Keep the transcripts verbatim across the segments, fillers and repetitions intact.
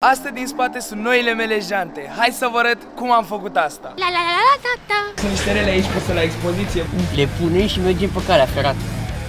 Astea din spate sunt noile mele jante. Hai să vă arăt cum am făcut asta. La la la la ta ta. Sunt niște rele aici puse la expoziție. Le punem și mergem pe calea ferată.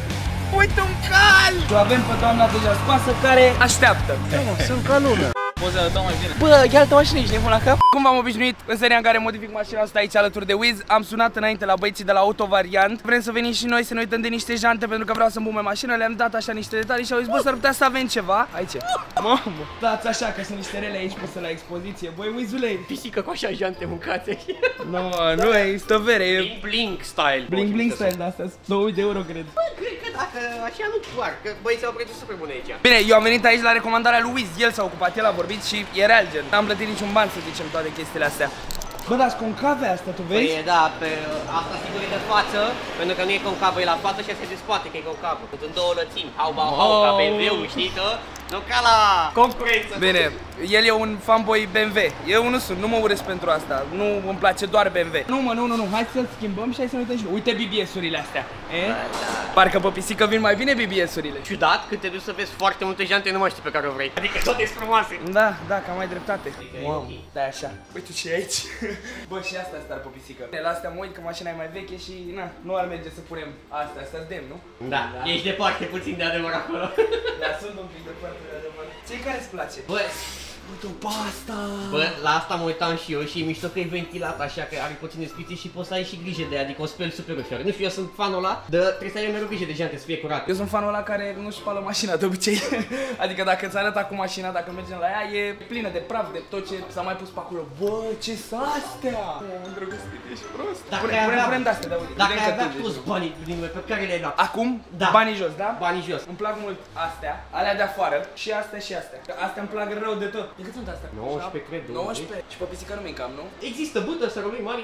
Uite un cal! Și o avem pe doamna deja scoasă care așteaptă. Sunt ca lumea. Pozele tău mai bine. Bă, ia altă mașină, ești nebun la cap? Cum v-am obișnuit, în seria în care modific mașina asta aici alături de Wiz, am sunat înainte la băieții de la Autovariant. Vrem să venim și noi să ne uităm de niște jante pentru că vreau să îmbume mașina. Le-am dat așa niște detalii și au zis, bă, s-ar putea să avem ceva. Aici. Mamă. Dați așa că sunt niște rele aici puse la expoziție. Băi, Wizule. Pisică cu așa jante mâncate. Nu, nu e stăvere, e Bling bling style. bling bling style de astea, două mii de euro cred. Bă, cred că dacă așa nu doar, că băieții au produs super bune aici. Bine, eu am venit aici la recomandarea lui Wiz, el s-a ocupat, el a vorbit și e real gen. N-am plătit niciun ban să zicem toate chestiile astea. Bă, dar concave astea, tu vezi? Păi, da, pe asta sigur e de față, pentru că nu e concavă, e la față și asta e de spate, că e concavă. Sunt două lățimi, hau, hau, hau, ca B M W-ul, știi că? Nu ca la concurență. Bine, el e un fanboy B M W. Eu nu sunt, nu mă urăsc pentru asta. Nu îmi place doar B M W. Nu mă, nu, nu, nu, hai să-l schimbăm și hai să ne uităm și noi. Uite B B S-urile astea. E? Da. Parcă pe pisică vin mai bine B B S-urile. Ciudat, când te duci să vezi foarte multe jante, nu mai știi pe care o vrei. Adică toate sunt frumoase. Da, da, că am mai dreptate. Mamă, da, așa. Uite ce e aici. Bă, și asta star pe pisică. La astea mă uit că mașina e mai veche și na, nu ar merge să punem astea, astea zdem, nu? Da, ești departe puțin de adevăr acolo. Da, sunt un pic departe de adevăr. Ce-i care îți place? Bă, uite-o pe asta! Bă, la asta mă uitam și eu și e mișto că e ventilat așa, că are puține spiții și poți să ai și grijă de ea, adică o speli super ușor. Nu știu, eu sunt fanul ăla, de trebuie să ai mereu grijă de jante, să fie curat. Eu sunt fanul ăla care nu spală mașina de obicei. Adică dacă îți arăt acum mașina, dacă mergem la ea, e plină de praf, de tot ce s-a mai pus pe acolo. Bă, ce s-a astea? M-am îndrăgostit, ești prost. Dacă Punem, punem, punem de astea, de uite. Dacă ai avea toți banii din lume pe care le-ai dat. Acum, da. Banii jos, da? Banii jos. Îmi plac mult astea, alea de afară și astea și astea. Că astea îmi plac rău de tot. De cât sunt astea? nouăsprezece, cred. nouăsprezece. Și pe pisică nu mincam, nu? Există bâtă să rămâi mari.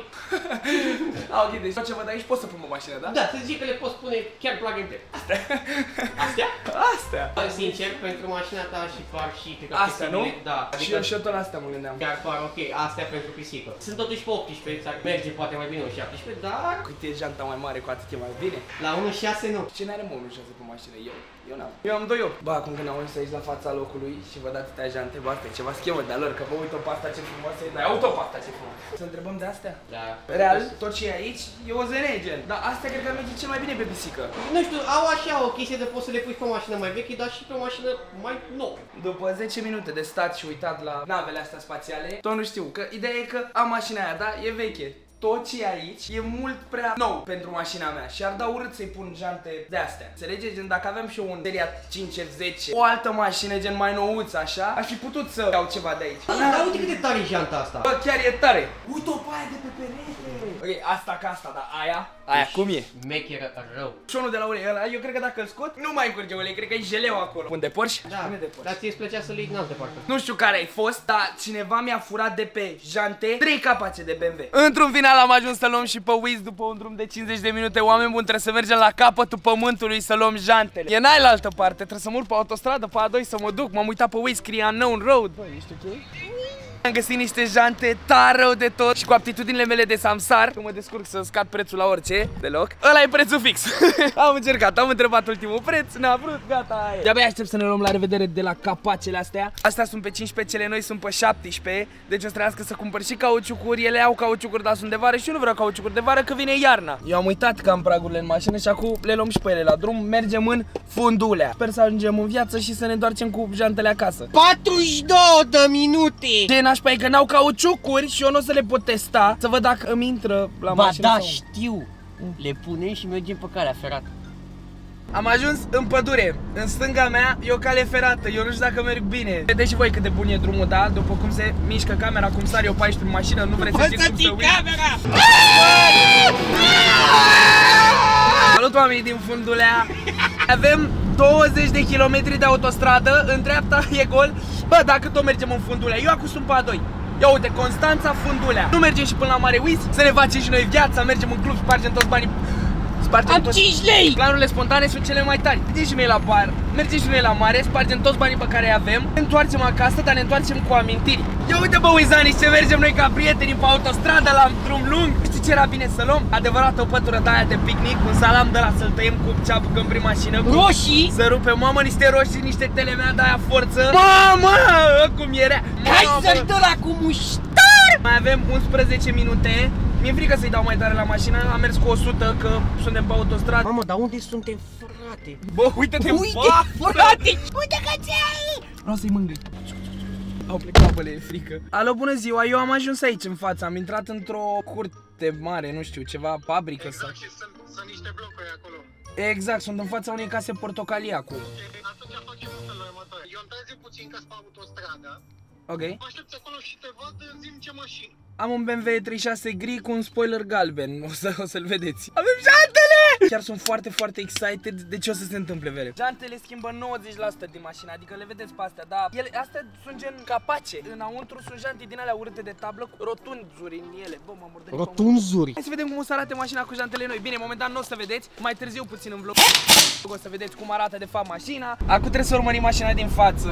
Ah, ok, deci tot ce văd aici pot să pun o mașină, da? Da, să zici că le poți pune chiar plug and play. Astea? Astea? Astea. Sincer, pentru mașina ta și par și cred că astea, nu? Da. Și eu și eu tot la astea mă gândeam. Chiar par ok, astea pentru pisică. Sunt totuși pe optsprezece, ar merge poate mai bine un șaptesprezece, dar cât e janta mai mare, cu atât e mai bine. La unu virgulă șase nu. Ce n-are mă unu virgulă șase pe mașină? Eu. Eu n-am. Eu am doi ochi. Bă, acum când am ajuns aici la fața locului și văd atâtea jante, bă, asta e ceva schemă de-a lor, că vă uite pe asta ce frumoasă e, dar uite pe asta ce frumoasă. Să întrebăm de astea? Da. Real, tot ce e aici e o zene, gen. Dar astea cred că ar merge cel mai bine pe pisică. Nu știu, au așa o chestie de poți să le pui pe o mașină mai veche, dar și pe o mașină mai nouă. După zece minute de stat și uitat la navele astea spațiale, tot nu știu, că ideea e că am mașina aia, da? E veche. Tot ce e aici e mult prea nou pentru mașina mea și ar da urât să-i pun jante de astea. Înțelegeți? Gen, dacă aveam și eu un Seria cinci F zece, o altă mașină gen mai nouță așa, aș fi putut să iau ceva de aici. Da, dar uite cât de tare e janta asta. Bă, chiar e tare. Uite-o pe aia de pe perete. Ok, asta ca asta, dar aia, aia cum e? Mecheră rău. Șonul de la ulei ăla, eu cred că dacă îl scot, nu mai încurge ulei, cred că e jeleu acolo. Pun de Porsche? Da, Pune de Porsche. dar ție îți plăcea să le iei în altă parte. Nu știu care ai fost, dar cineva mi-a furat de pe jante trei capace de B M W. Într-un final am ajuns să luăm și pe Wiz după un drum de cincizeci de minute. Oameni buni, trebuie să mergem la capătul pământului să luăm jantele. E n-ai la altă parte, trebuie să mă urc pe autostradă, pe A doi să mă duc. M-am uitat pe Wiz, scrie Unknown Road. Bă, ești ok? Am găsit niște jante tare rău de tot și cu aptitudinile mele de samsar, că mă descurc să scad prețul la orice, deloc. Ăla e prețul fix. Am încercat, am întrebat ultimul preț, n-a vrut, gata, aia. De-abia aștept să ne luăm la revedere de la capacele astea. Astea sunt pe cincisprezece, cele noi sunt pe șaptesprezece, deci o să trebuiască să cumpăr și cauciucuri. Ele au cauciucuri, dar sunt de vară și eu nu vreau cauciucuri de vară, că vine iarna. Eu am uitat că am pragurile în mașină și acum le luăm și pe ele la drum, mergem în Fundulea. Sper să ajungem în viață și să ne întoarcem cu jantele acasă. patruzeci și două de minute! Ce nașpa e că n-au cauciucuri și eu nu o să le pot testa, să văd dacă îmi intră la ba, mașină. da, sau... știu. Le punem și mergem pe calea ferată. Am ajuns în pădure. În stânga mea e o cale ferată. Eu nu știu dacă merg bine. Vedeți și voi cât de bun e drumul, da? După cum se mișcă camera, cum sar eu pe aici prin mașină, nu vreți să știți cum să uit. camera! Salut, oamenii din Fundulea. Avem douăzeci de kilometri de autostradă. În dreapta e gol. Bă, dacă tot mergem în Fundulea, eu acum sunt pe A doi. Ia uite, Constanța, Fundulea. Nu mergem și până la Mare Wiz? Să ne facem și noi viața, mergem în club, spargem toți banii. Spargem Am toți... cinci lei! Planurile spontane sunt cele mai tari. Mergem și noi la bar, mergem și noi la mare, spargem toți banii pe care îi avem, ne întoarcem acasă, dar ne întoarcem cu amintiri. Ia uite, bă, Wizani, ce mergem noi ca prieteni pe autostradă la drum lung. Știi ce era bine să luăm? Adevărat o pătură de aia de picnic, un salam de la să-l tăiem cu ce apucăm prin mașină. Roșii? Să rupem, mamă, niște roșii, niște telemea de aia forță. Mamă, cum era. Hai să-l dă la cu muștar! Mai avem unsprezece minute. Mi-e frică să-i dau mai tare la mașină, am mers cu o sută că suntem pe autostradă. Mamă, dar unde suntem, frate? Bă, uite-te în Uite, față! frate! Uite că ți-ai! Vreau să-i mângâi. Au plecat, bă, le e frică. Alo, bună ziua, eu am ajuns aici în față, am intrat într-o curte mare, nu știu, ceva fabrică sau... Exact, și sunt, sunt niște blocuri acolo. Exact, sunt în fața unei case portocalia cu... Atunci facem felul următor. Eu întârzi puțin că-s pe autostradă. Ok. Mă aștepți acolo și te văd, zi-mi ce mașină. Am un B M W treizeci și șase gri cu un spoiler galben, o, să, o să-l vedeți. Avem jantele! Chiar sunt foarte, foarte excited de ce o să se întâmple, vere. Jantele schimbă nouăzeci la sută din mașină, adică le vedeți pe astea, dar ele, astea sunt gen capace. Înăuntru sunt jante din alea urâte de tablă cu rotunzuri în ele. Bă, mă murdări. Rotunzuri. Hai să vedem cum o să arate mașina cu jantele noi. Bine, momentan nu o să vedeți, mai târziu puțin în vlog o să vedeți cum arată de fapt mașina. Acum trebuie să urmărim mașina din față.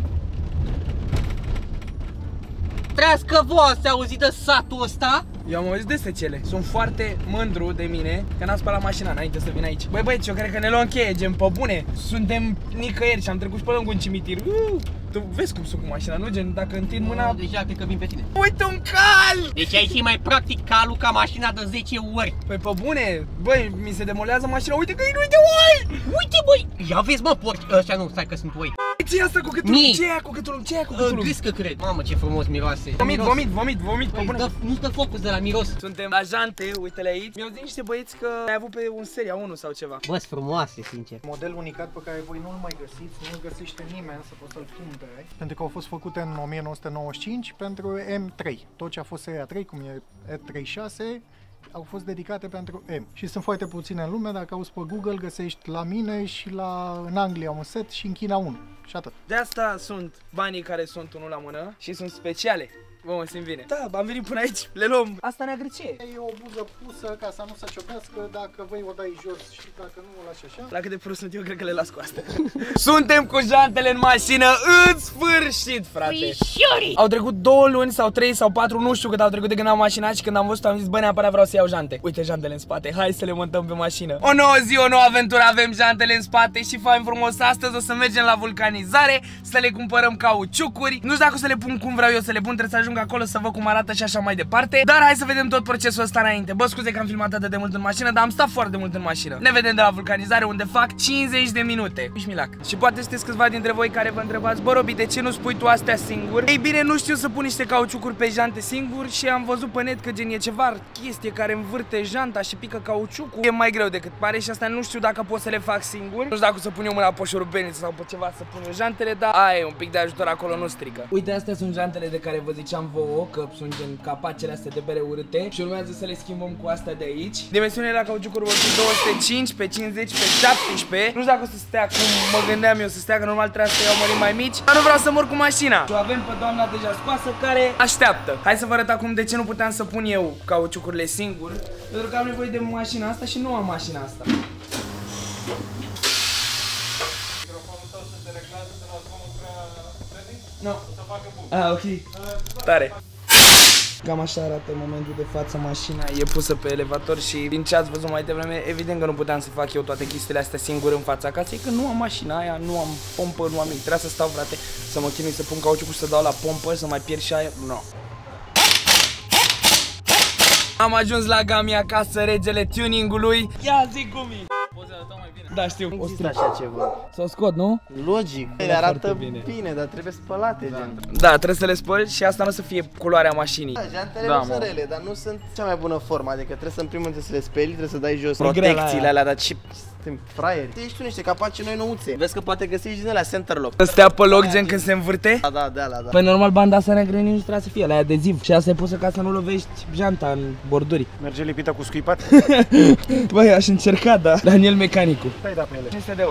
Trească voastră, auzit de satul ăsta? Eu am auzit despre cele. Sunt foarte mândru de mine că n-am spălat mașina înainte să vin aici. Băi băieți, eu cred că ne luăm cheie, gen pe bune. Suntem nicăieri și am trecut și pe lângă un cimitir. Uh, tu vezi cum sunt cu mașina, nu? Gen, dacă întind mâna... No, deja cred că vin pe tine. Uite un cal! Deci ai și mai practic calul ca mașina de zece ori. Păi pe bune, băi, mi se demolează mașina. Uite că e uite oi! Uite băi! Ia vezi mă, porci. Ăștia nu, stai că sunt oi. Ce e asta cu gâtulul? Ce e cu gâtulul? Ce e cu gâtulul? Gâscă cred. Mamă, ce frumos miroase. Vomit, Miros. vomit, vomit, vomit, pe bune. Nu stă focus de la miros. Suntem la jante, uite-le aici. Mi-au zis niște băieți că ai avut pe un Seria unu sau ceva. Bă, frumoase, sincer. Model unicat pe care voi nu-l mai găsiți, nu-l găsește nimeni să poți să-l cumpere. Pentru că au fost făcute în o mie nouă sute nouăzeci și cinci pentru M trei. Tot ce a fost seria trei, cum e E treizeci și șase, au fost dedicate pentru M. Și sunt foarte puține în lume, dacă auzi pe Google găsești la mine și la, în Anglia un set și în China unul. Și atât. De asta sunt banii care sunt unul la mână și sunt speciale. Vă mă simt bine. Da, am venit până aici, le luăm. Asta neagră ce e? E o buză pusă ca să nu se ciopească, dacă voi o dai jos și dacă nu o lași așa. La cât de prost sunt eu, cred că le las cu astea. Suntem cu jantele în mașină, în sfârșit, frate. Pișori! Au trecut două luni sau trei sau patru, nu știu cât au trecut de când am mașina și când am văzut am zis, bă, neapărat vreau să iau jante. Uite jantele în spate, hai să le montăm pe mașină. O nouă zi, o nouă aventură, avem jantele în spate și fain frumos. Astăzi o să mergem la vulcanizare, să le cumpărăm cauciucuri. Nu știu dacă o să le pun cum vreau eu să le pun, trebuie să ajung acolo să văd cum arată și așa mai departe. Dar hai să vedem tot procesul ăsta înainte. Bă, scuze că am filmat atât de mult în mașină, dar am stat foarte mult în mașină. Ne vedem de la vulcanizare unde fac cincizeci de minute. Mișmilac. Și poate sunteți câțiva dintre voi care vă întrebați, bă, Robi, de ce nu spui tu astea singur? Ei bine, nu știu să pun niște cauciucuri pe jante singur și am văzut pe net că gen e ceva chestie care învârte janta și pică cauciucul. E mai greu decât pare și asta nu știu dacă pot să le fac singur. Nu știu dacă o să pun eu mâna pe șurubeniță sau pe ceva să pun eu jantele, dar ai un pic de ajutor acolo, nu strică. Uite, astea sunt jantele de care vă ziceam vouă, că sunt gen capacele astea de bere urâte și urmează să le schimbăm cu astea de aici. Dimensiunile la cauciucuri vor fi două sute cinci pe cincizeci pe șaptesprezece. Nu știu dacă o să stea cum mă gândeam eu să stea, că normal trebuia să iau mări mai mici, dar nu vreau să mor cu mașina. Și o avem pe doamna deja scoasă care așteaptă. Hai să vă arăt acum de ce nu puteam să pun eu cauciucurile singur, pentru că am nevoie de mașina asta și nu am mașina asta. Microfonul tău se dereglează de la zgomot prea ready? Nu. O să facă bun. Ah, ok. Tare. Cam așa arată în momentul de față mașina, e pusă pe elevator și din ce ați văzut mai devreme, evident că nu puteam să fac eu toate chestiile astea singur în fața casei, că nu am mașina aia, nu am pompă, nu am nimic. Trebuia să stau, frate, să mă chinui, să pun cauciucul, să dau la pompă, să mai pierd și aer, no. Am ajuns la Gami acasă, regele tuning-ului. Ia zi Gumi! Pozele tău mai bine. Da, știu. Nu există așa ceva. Să o scot, nu? Logic. Le arată bine. bine, dar trebuie spălate, da. Gen. Da, trebuie să le spăl și asta nu o să fie culoarea mașinii. Da, jantele da, nu sunt rele, dar nu sunt cea mai bună formă. Adică trebuie să în primul rând să le speli, trebuie să dai jos protecțiile alea, dar ce suntem fraieri. Ești tu niște capaci noi nouțe. Vezi că poate găsești din alea center lock. Să stea pe loc, gen când se învârte? Da, da, de alea, da. Păi normal banda asta neagră nici nu trebuie să fie, la adeziv. Și asta e pusă ca să nu lovești janta în borduri. Merge lipită cu scuipat? Băi, aș încerca, da. Daniel Mecanicu. Stai da pe ele. cinci sute de euro.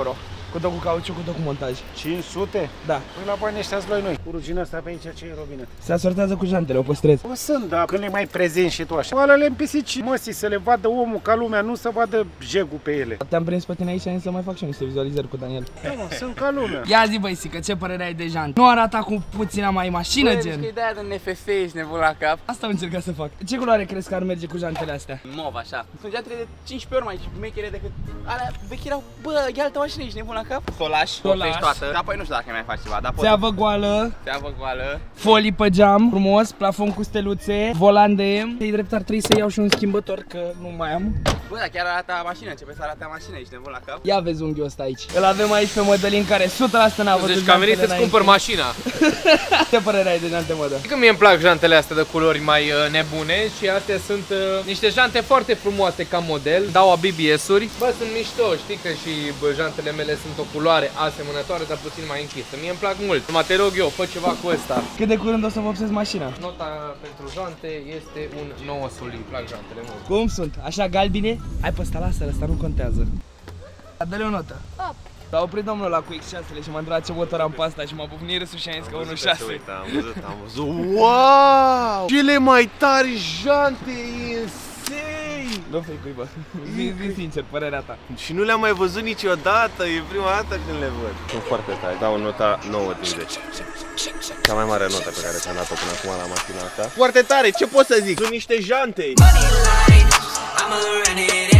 Cu tot cu cauciuc, cu tot cu montaj. cinci sute? Da. Păi la bani ăștia luai noi. Cu rugina asta pe aici, ce e robinet? Se asortează cu jantele, o păstrez. O sunt, dar când le mai prezent și tu așa. Oalele în pisici, măsii, să le vadă omul ca lumea, nu să vadă jegul pe ele. Te-am prins pe tine aici și să mai fac și eu niște vizualizări cu Daniel. Da, mă, sunt ca lumea. Ia zi, băi, Sică, ce părere ai de jante? Nu arată acum puțin mai mașină, Băi, gen? zici că e de-aia de N F S, ești nebun la cap. Asta am încercat să fac. Ce culoare crezi că ar merge cu jantele astea? Mov, așa. Sunt jantele de cincisprezece ori mai mechere decât alea vechi erau. Bă, e altă mașină, ești nebun la cap? Solaș, Solaș. toată. Dar apoi nu știu dacă mai faci ceva, dar pot. Țeavă goală, Țeavă goală. folii pe geam, frumos, plafon cu steluțe, volan de M. Ei drept ar trebui să iau și un schimbător, că nu mai am. Bă, dar chiar arată mașină, începe să arate mașină, ești nebun la cap? Ia vezi unghiul ăsta aici. Îl avem aici pe Mădălin care o sută la sută n-a văzut Deci că am venit să-ți cumpăr mașina. Ce părere ai de jante, Mădă? Că mie îmi plac jantele astea de culori mai uh, nebune și astea sunt uh, niște jante foarte frumoase ca model. Dau A B B S-uri. Bă, sunt mișto, știi că și bă, jantele mele sunt o culoare asemănătoare, dar puțin mai închisă. Mie îmi plac mult. Mă te rog eu, fă ceva cu ăsta. Cât de curând o să vopsesc mașina? Nota pentru jante este un nouă soli. Îmi plac jantele mult. Cum sunt? Așa galbine? Hai pe ăsta, lasă, ăsta nu contează. Dă-le o notă. L-a oprit domnul ăla cu X șase și m-a întrebat ce motor am pe asta și m-a bufnit râsul și am zis că unu șase. Am văzut, am văzut. Wow! Cele mai tari jante, insane! Nu fii cuibă. Zi, zi sincer, părerea ta. Și nu le-am mai văzut niciodată, e prima dată când le văd. Sunt foarte tari, dau nota nouă din zece. Cea mai mare notă pe care ți-am dat-o până acum la mașina asta. Foarte tare, ce pot să zic? Sunt niște jante!